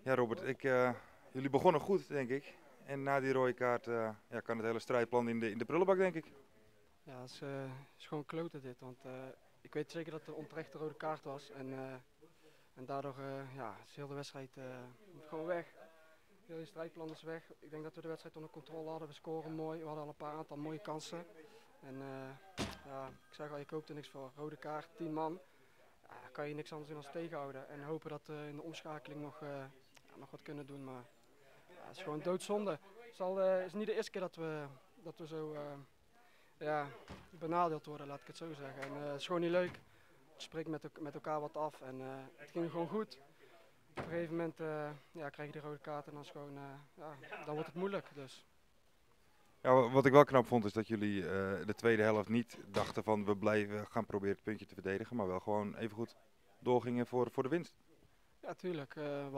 Ja, Robert, jullie begonnen goed, denk ik. En na die rode kaart ja, kan het hele strijdplan in de prullenbak, denk ik. Ja, het is gewoon kloten dit. Want ik weet zeker dat het een onterechte rode kaart was. En daardoor ja, is heel de wedstrijd gewoon weg. Heel je strijdplan is weg. Ik denk dat we de wedstrijd onder controle hadden. We scoren mooi. We hadden al een aantal mooie kansen. En ja, ik zeg al, je koopt er niks voor. Rode kaart, 10 man. Ja, kan je niks anders doen dan tegenhouden. En hopen dat we in de omschakeling nog wat kunnen doen. Maar ja, het is gewoon doodzonde. Het is niet de eerste keer dat we zo ja, benadeeld worden, laat ik het zo zeggen. En het is gewoon niet leuk. Je spreekt met elkaar wat af en het ging gewoon goed. Op een gegeven moment ja, krijg je de rode kaart en dan, is gewoon, ja, dan wordt het moeilijk. Dus. Ja, wat ik wel knap vond is dat jullie de tweede helft niet dachten van we blijven gaan proberen het puntje te verdedigen. Maar wel gewoon even goed doorgingen voor de winst. Ja, tuurlijk.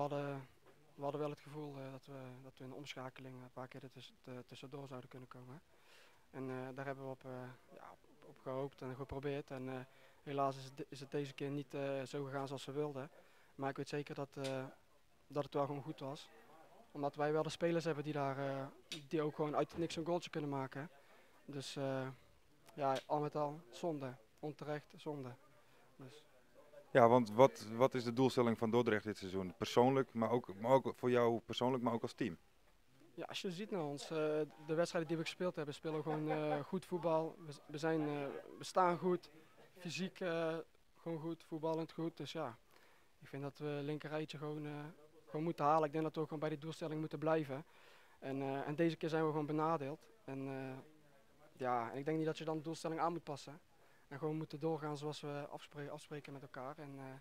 We hadden wel het gevoel dat we in de omschakeling een paar keer tussendoor zouden kunnen komen. En daar hebben we ja, op gehoopt en geprobeerd. En helaas is het deze keer niet zo gegaan zoals we wilden. Maar ik weet zeker dat het wel gewoon goed was. Omdat wij wel de spelers hebben die ook gewoon uit niks een goaltje kunnen maken. Dus ja, al met al zonde. Onterecht zonde. Dus. Ja, want wat is de doelstelling van Dordrecht dit seizoen? Persoonlijk, maar ook voor jou persoonlijk, maar ook als team. Ja, als je ziet naar ons, de wedstrijden die we gespeeld hebben, spelen we gewoon goed voetbal. We staan goed, fysiek gewoon goed, voetballend goed. Dus ja, ik vind dat we linkerrijtje gewoon moeten halen. Ik denk dat we ook gewoon bij die doelstelling moeten blijven. En deze keer zijn we gewoon benadeeld. Ja, en ik denk niet dat je dan de doelstelling aan moet passen. En gewoon moeten doorgaan zoals we afspreken met elkaar.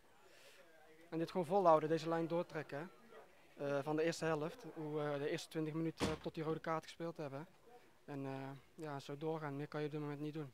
En dit gewoon volhouden, deze lijn doortrekken. Van de eerste helft, hoe we de eerste 20 minuten tot die rode kaart gespeeld hebben. En ja, zo doorgaan, meer kan je op dit moment niet doen.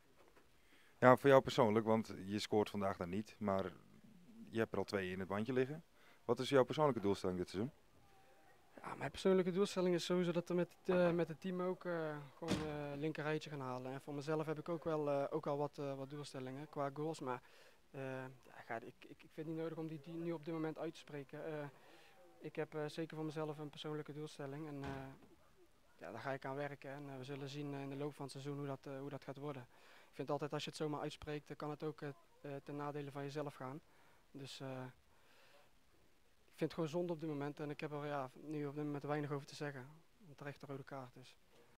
Ja, voor jou persoonlijk, want je scoort vandaag dan niet, maar je hebt er al twee in het bandje liggen. Wat is jouw persoonlijke doelstelling dit seizoen? Ja, mijn persoonlijke doelstelling is sowieso dat we met het team ook gewoon linker rijtje gaan halen. En voor mezelf heb ik ook al wat doelstellingen qua goals. Maar ja, ik vind het niet nodig om die nu op dit moment uit te spreken. Ik heb zeker voor mezelf een persoonlijke doelstelling. En ja, daar ga ik aan werken. En we zullen zien in de loop van het seizoen hoe dat gaat worden. Ik vind altijd als je het zomaar uitspreekt, dan kan het ook ten nadele van jezelf gaan. Dus ik vind het gewoon zonde op dit moment. En ik heb er ja, nu op dit moment weinig over te zeggen. Een terechte rode kaart dus.